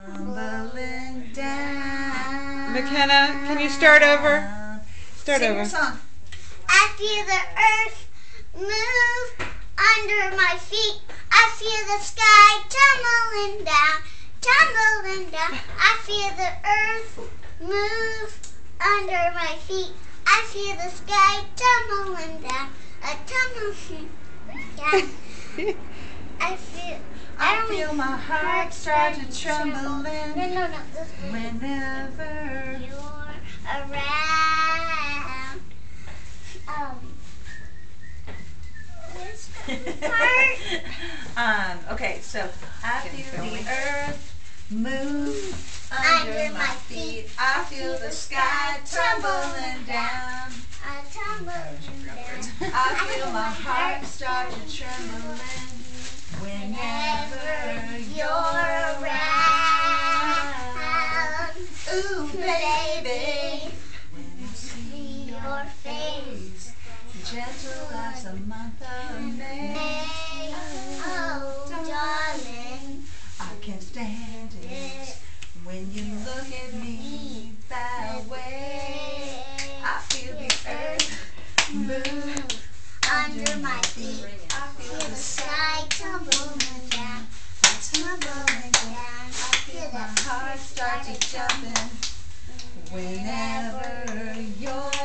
Tumbling down. McKenna, can you start over? Start Sing over. your song. I feel the earth move under my feet. I feel the sky tumbling down, tumbling down. I feel the earth move under my feet. I feel the sky tumbling down, tumbling down. I feel my heart start to tremble No, this one. whenever You're around. Where's the part? Okay, so I feel the earth move under my feet. I feel the sky tumbling down. Tumbling down. I feel my heart start to trembling whenever you're around. Ooh, baby, when I see your face, gentle as the month of May. Oh, darling, I can't stand it when you look at me that way. I feel the earth move under my feet. I feel Feel the sky tumbling down, tumbling down. I feel my heart start to jumping whenever you're